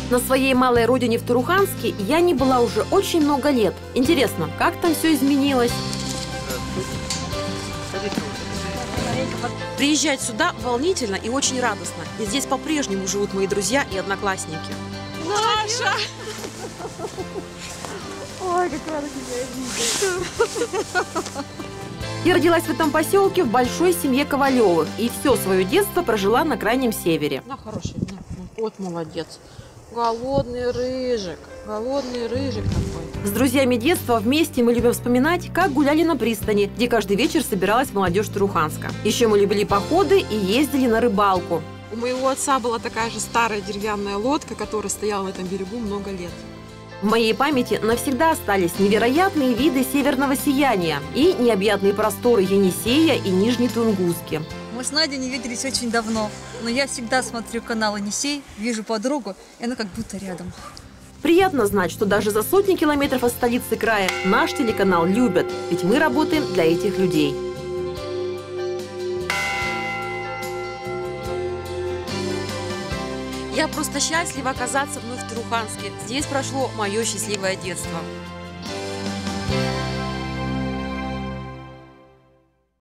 На своей малой родине в Туруханске я не была уже очень много лет. Интересно, как там все изменилось? Приезжать сюда волнительно и очень радостно. И здесь по-прежнему живут мои друзья и одноклассники. Наша! Ой, как рада тебя видеть. Я родилась в этом поселке в большой семье Ковалевых и все свое детство прожила на крайнем севере. На, хороший, на. Вот молодец. Голодный рыжик такой. С друзьями детства вместе мы любим вспоминать, как гуляли на пристани, где каждый вечер собиралась молодежь Туруханска. Еще мы любили походы и ездили на рыбалку. У моего отца была такая же старая деревянная лодка, которая стояла на этом берегу много лет. В моей памяти навсегда остались невероятные виды северного сияния и необъятные просторы Енисея и Нижней Тунгуски. Мы с Надей не виделись очень давно, но я всегда смотрю канал «Енисей», вижу подругу, и она как будто рядом. Приятно знать, что даже за сотни километров от столицы края наш телеканал любят, ведь мы работаем для этих людей. Я просто счастлива оказаться вновь в Туруханске. Здесь прошло мое счастливое детство.